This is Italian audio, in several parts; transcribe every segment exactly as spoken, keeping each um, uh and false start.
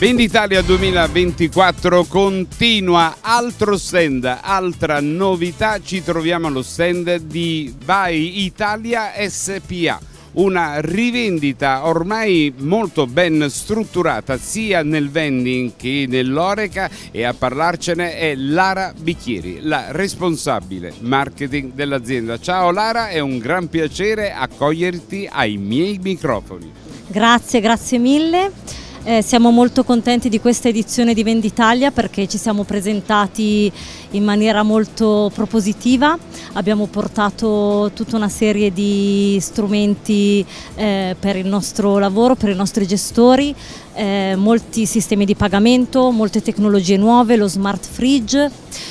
Venditalia duemilaventiquattro continua, altro stand, altra novità, ci troviamo allo stand di Vai Italia S P A. Una rivendita ormai molto ben strutturata sia nel vending che nell'Oreca, e a parlarcene è Lara Bicchieri, la responsabile marketing dell'azienda. Ciao Lara, è un gran piacere accoglierti ai miei microfoni. Grazie, grazie mille. Eh, siamo molto contenti di questa edizione di Venditalia perché ci siamo presentati in maniera molto propositiva, abbiamo portato tutta una serie di strumenti eh, per il nostro lavoro, per i nostri gestori, eh, molti sistemi di pagamento, molte tecnologie nuove, lo smart fridge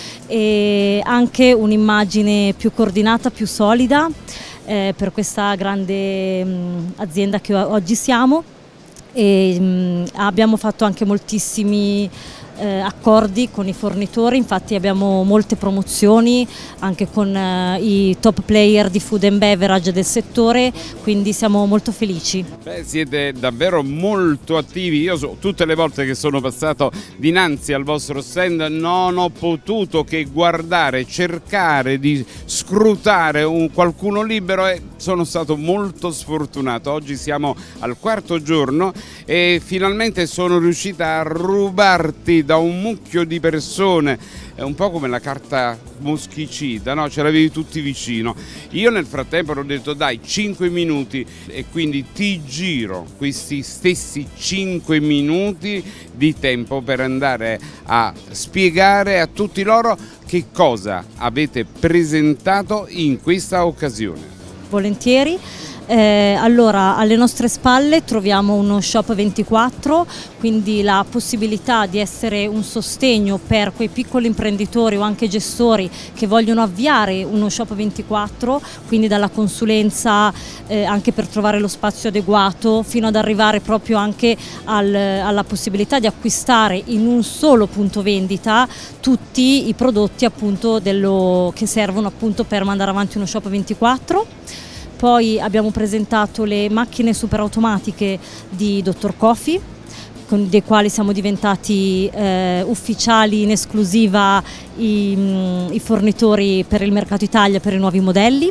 e anche un'immagine più coordinata, più solida eh, per questa grande mh, azienda che oggi siamo. E, mh, abbiamo fatto anche moltissimi eh, accordi con i fornitori, infatti abbiamo molte promozioni anche con eh, i top player di food and beverage del settore, quindi siamo molto felici. Beh, siete davvero molto attivi. Io so, tutte le volte che sono passato dinanzi al vostro stand non ho potuto che guardare, cercare di scrutare un qualcuno libero e sono stato molto sfortunato. Oggi siamo al quarto giorno e finalmente sono riuscita a rubarti da un mucchio di persone, è un po' come la carta moschicida, no? Ce l'avevi tutti vicino. Io nel frattempo ho detto dai, cinque minuti, e quindi ti giro questi stessi cinque minuti di tempo per andare a spiegare a tutti loro che cosa avete presentato in questa occasione. Volentieri. Eh, allora, alle nostre spalle troviamo uno shop ventiquattro, quindi la possibilità di essere un sostegno per quei piccoli imprenditori o anche gestori che vogliono avviare uno shop ventiquattro, quindi dalla consulenza eh, anche per trovare lo spazio adeguato fino ad arrivare proprio anche al, alla possibilità di acquistare in un solo punto vendita tutti i prodotti appunto dello, che servono appunto per mandare avanti uno shop ventiquattro. Poi abbiamo presentato le macchine super automatiche di Dottor Coffee, con dei quali siamo diventati eh, ufficiali in esclusiva i, i fornitori per il mercato Italia per i nuovi modelli.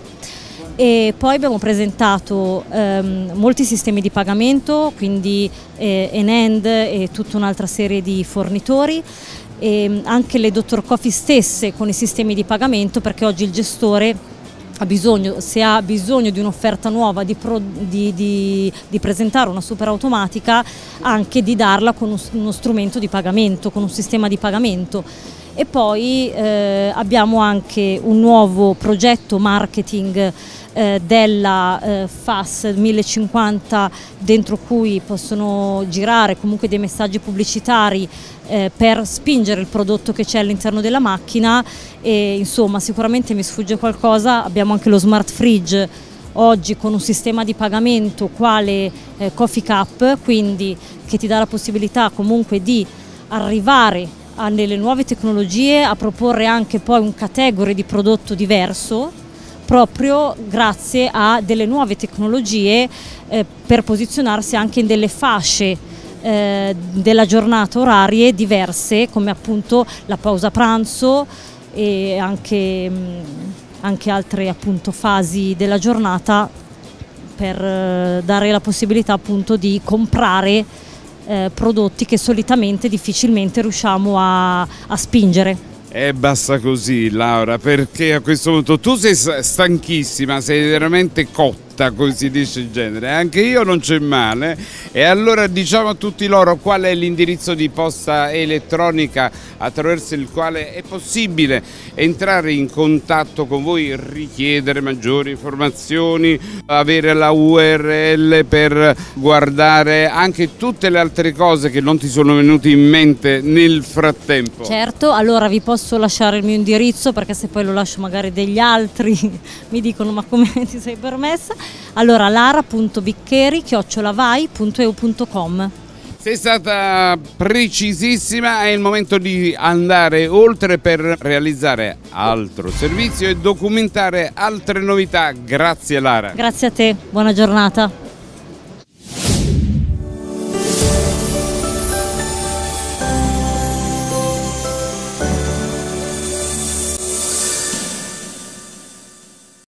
E poi abbiamo presentato ehm, molti sistemi di pagamento, quindi eh, Enend e tutta un'altra serie di fornitori, e anche le Dottor Coffee stesse con i sistemi di pagamento, perché oggi il gestore ha bisogno, se ha bisogno di un'offerta nuova, di, pro, di, di, di presentare una super automatica, anche di darla con uno strumento di pagamento, con un sistema di pagamento. E poi eh, abbiamo anche un nuovo progetto marketing eh, della eh, F A S mille cinquanta, dentro cui possono girare comunque dei messaggi pubblicitari eh, per spingere il prodotto che c'è all'interno della macchina. E insomma, sicuramente mi sfugge qualcosa. Abbiamo anche lo smart fridge oggi con un sistema di pagamento quale eh, Coffee Cup, quindi che ti dà la possibilità comunque di arrivare a nelle nuove tecnologie, a proporre anche poi un category di prodotto diverso proprio grazie a delle nuove tecnologie eh, per posizionarsi anche in delle fasce eh, della giornata orarie diverse, come appunto la pausa pranzo e anche, mh, anche altre appunto fasi della giornata, per eh, dare la possibilità appunto di comprare eh, prodotti che solitamente difficilmente riusciamo a, a spingere. E basta così Laura, perché a questo punto tu sei stanchissima, sei veramente cotta, come si dice in genere, anche io non c'è male. E allora diciamo a tutti loro qual è l'indirizzo di posta elettronica attraverso il quale è possibile entrare in contatto con voi, richiedere maggiori informazioni, avere la U R L per guardare anche tutte le altre cose che non ti sono venute in mente nel frattempo. Certo, allora vi posso lasciare il mio indirizzo, perché se poi lo lascio magari degli altri mi dicono ma come ti sei permessa. Allora lara punto bicchieri chiocciola vai punto e u punto com. Sei stata precisissima, è il momento di andare oltre per realizzare altro servizio e documentare altre novità. Grazie Lara. Grazie a te, buona giornata.